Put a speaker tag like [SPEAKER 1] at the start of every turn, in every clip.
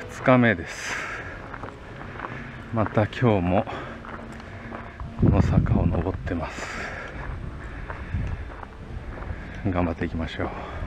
[SPEAKER 1] 2日目です。また今日もこの坂を登ってます。頑張っていきましょう。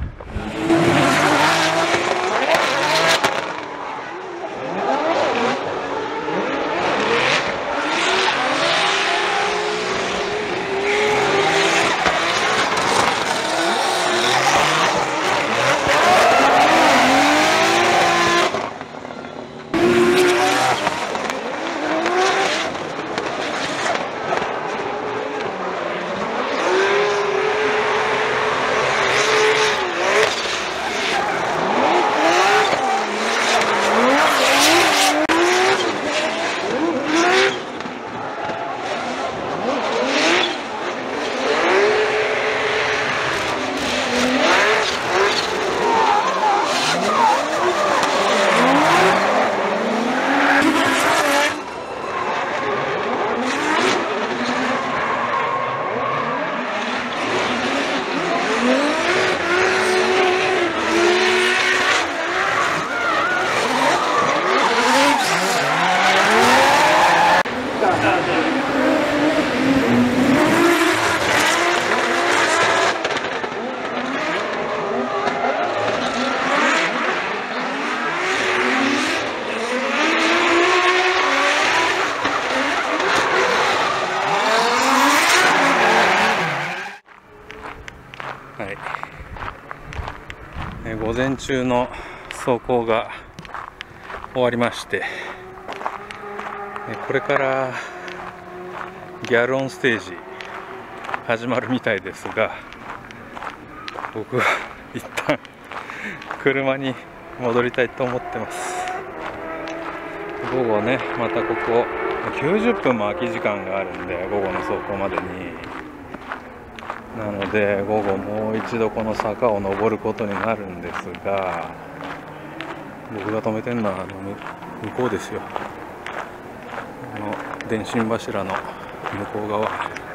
[SPEAKER 1] 午前中の走行が終わりまして、これからギャルオンステージ始まるみたいですが、僕は一旦車に戻りたいと思ってます。午後ね、またここ90分も空き時間があるんで、午後の走行までに。なので午後もう一度この坂を登ることになるんですが、僕が止めてるのは向こうですよ。電信柱の向こう側、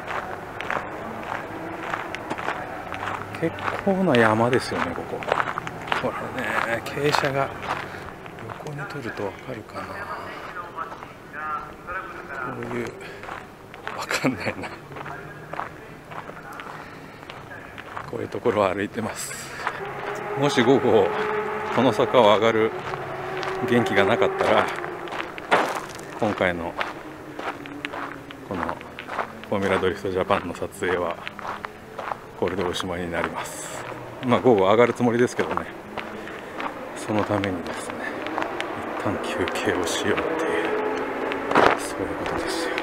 [SPEAKER 1] 結構な山ですよね、ここ。これね、傾斜が横に撮ると分かるかな。こういう、分かんないな、こういうところを歩いてます。もし午後この坂を上がる元気がなかったら、今回のこのフォーミュラドリフトジャパンの撮影はこれでおしまいになります。まあ午後上がるつもりですけどね、そのためにですね、一旦休憩をしようっていう、そういうことですよ。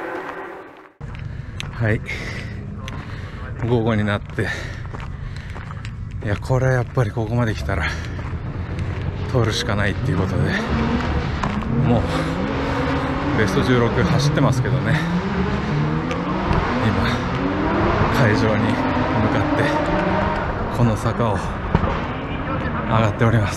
[SPEAKER 1] はい、午後になって、いや、これやっぱりここまで来たら通るしかないっていうことで、もうベスト16走ってますけどね、今会場に向かってこの坂を上がっております。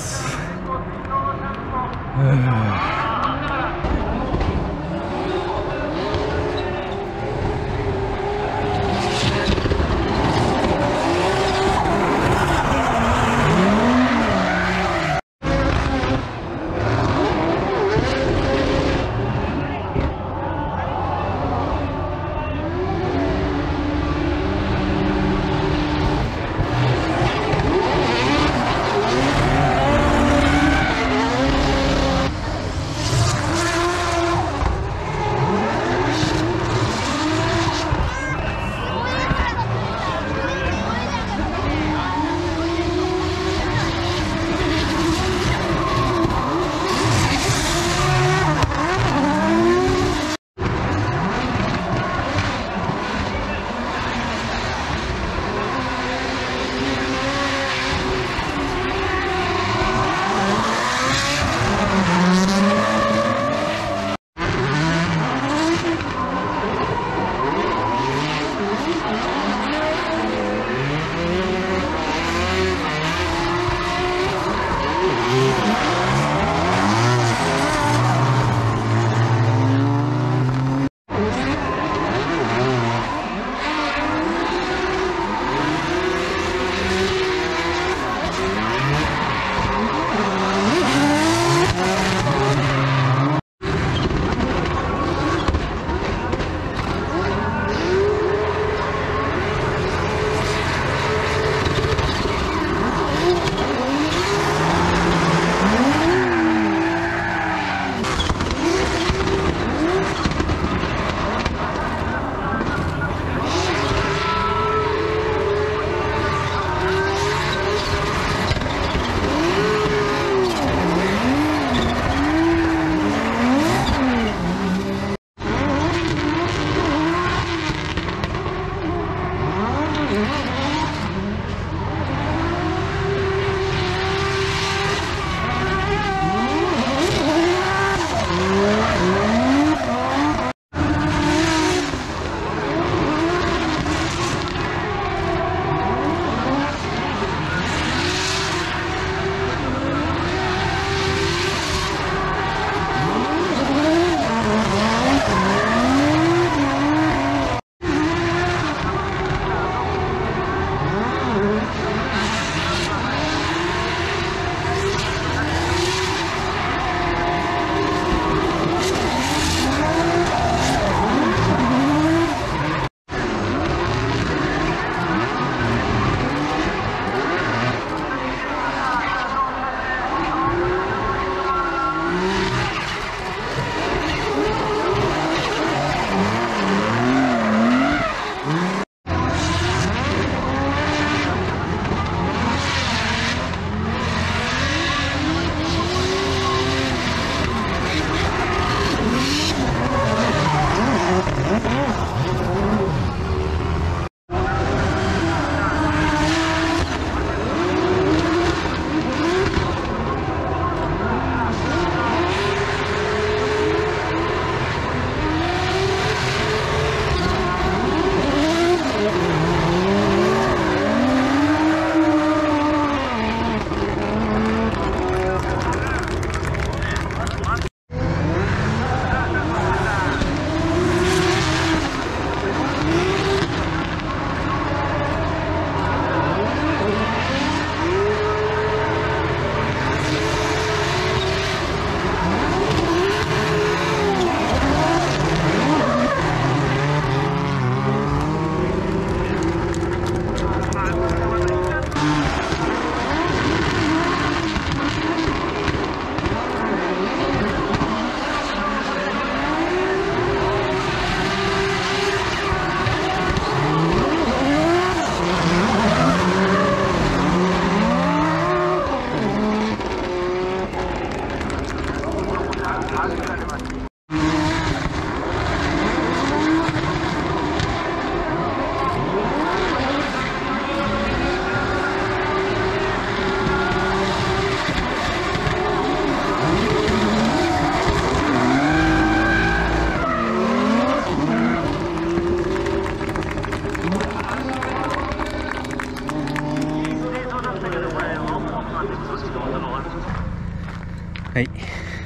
[SPEAKER 1] はい、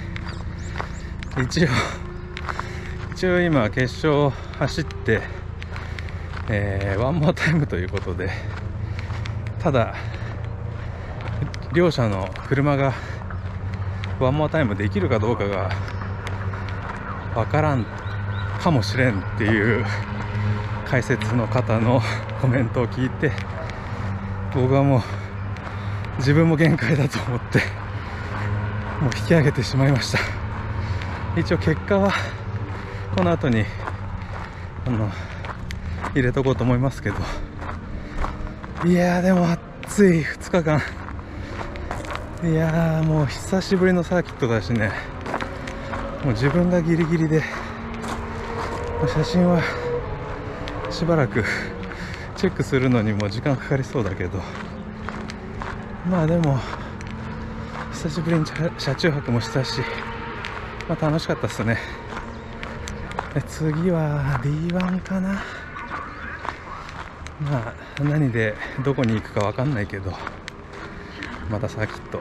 [SPEAKER 1] 一応今決勝走って、ワンモアタイムということで、ただ両者の車がワンモアタイムできるかどうかがわからんかもしれんっていう解説の方のコメントを聞いて、僕はもう自分も限界だと思ってもう引き上げてしまいました。一応結果はこの後に入れとこうと思いますけど、いやーでも暑い2日間、いやーもう久しぶりのサーキットだしね、もう自分がギリギリで写真はしばらくチェックするのにも時間かかりそうだけど、まあでも久しぶりに車中泊もしたし、まあ楽しかったっすね。次は B1 かな。まあ何でどこに行くか分かんないけど、またサーキット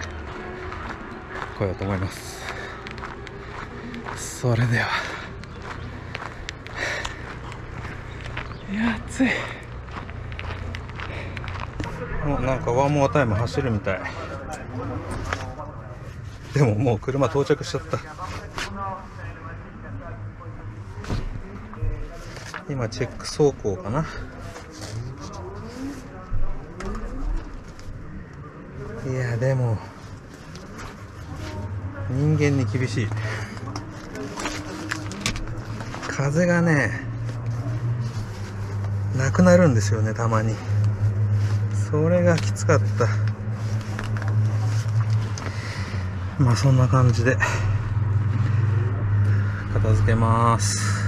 [SPEAKER 1] 来ようと思います。それでは、いや暑い。もうなんかワンモアタイム走るみたい。でももう車到着しちゃった。今チェック走行かな。いやでも人間に厳しい。風がねなくなるんですよね、たまに。それがきつかった。まあそんな感じで片付けます。